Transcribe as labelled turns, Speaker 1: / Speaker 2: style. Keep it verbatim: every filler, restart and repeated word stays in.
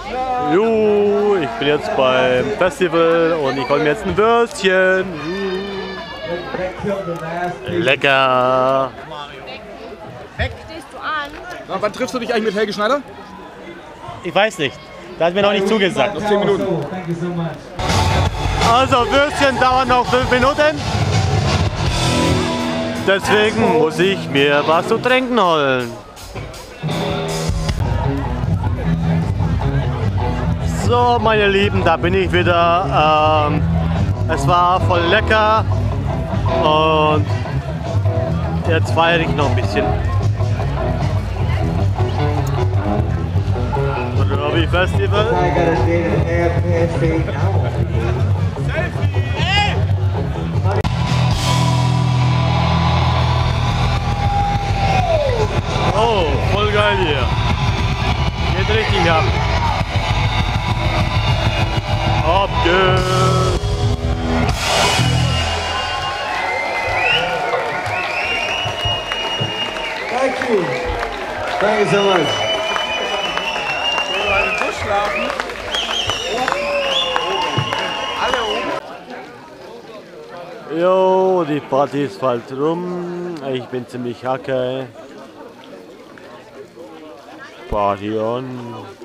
Speaker 1: Jo, ich bin jetzt beim Festival und ich hol mir jetzt ein Würstchen. Lecker.
Speaker 2: Stehst du an?
Speaker 3: Na, wann triffst du dich eigentlich mit Helge Schneider?
Speaker 1: Ich weiß nicht. Da hat mir noch nicht zugesagt.
Speaker 3: Noch zehn Minuten.
Speaker 1: Also Würstchen dauern noch fünf Minuten. Deswegen muss ich mir was zu trinken holen. So, meine Lieben, da bin ich wieder. Ähm, es war voll lecker und jetzt feiere ich noch ein bisschen. Robbie Festival. Oh, voll geil hier. Geht richtig ab. Ab geht's.
Speaker 4: Thank you. Thank you so much.
Speaker 3: Schlafen. Alle oben.
Speaker 1: Jo, die Party ist bald rum. Ich bin ziemlich hacke. Party on.